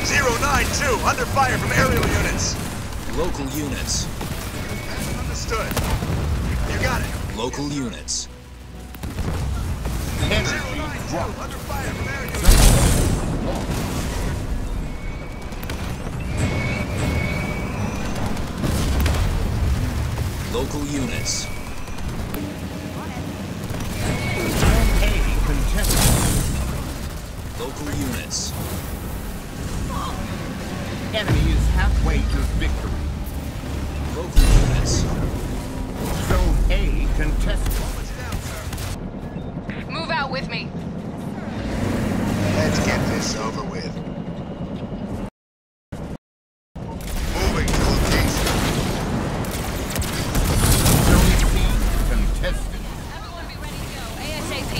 092, under fire from aerial units. Local units. Understood. You got it. Local units. 092, under fire from aerial units. Local units. Local units. Enemy is halfway to victory. Local units. Zone A contested. Move out with me. Let's get this over with. Moving to location. Zone C contested. Everyone be ready to go. ASAP.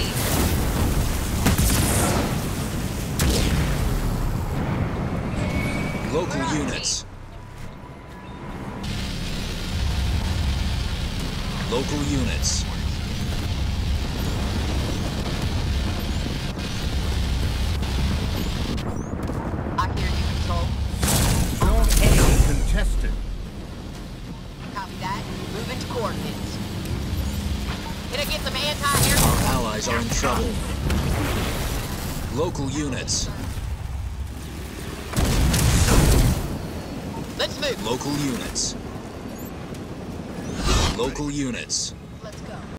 Local units. Local units. I hear you, Control. Zone A contested. Copy that. Moving to coordinates. Can I get some anti-air? Our allies are in trouble. Local units. Let's move. Local units. Local units.